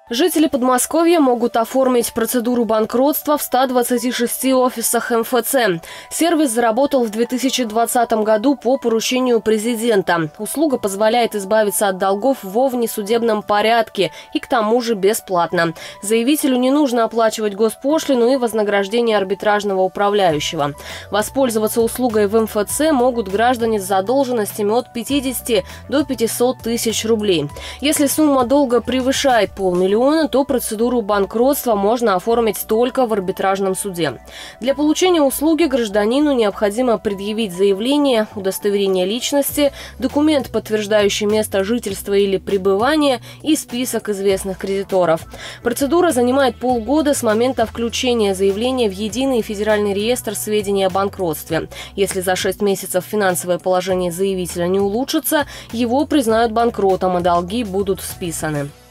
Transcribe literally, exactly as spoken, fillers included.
Жители Подмосковья могут оформить процедуру банкротства в ста двадцати шести офисах эм эф цэ. Сервис заработал в две тысячи двадцатом году по поручению президента. Услуга позволяет избавиться от долгов во внесудебном порядке и к тому же бесплатно. Заявителю не нужно оплачивать госпошлину и вознаграждение арбитражного управляющего. Воспользоваться услугой в эм эф цэ могут граждане с задолженностями от пятидесяти до пятисот тысяч рублей. Если сумма долга превышает полмиллиона, то процедуру банкротства можно оформить только в арбитражном суде. Для получения услуги гражданину необходимо предъявить заявление, удостоверение личности, документ, подтверждающий место жительства или пребывания, и список известных кредиторов. Процедура занимает полгода с момента включения заявления в единый федеральный реестр сведений о банкротстве. Если за шесть месяцев финансовое положение заявителя не улучшится, его признают банкротом, а долги будут списаны.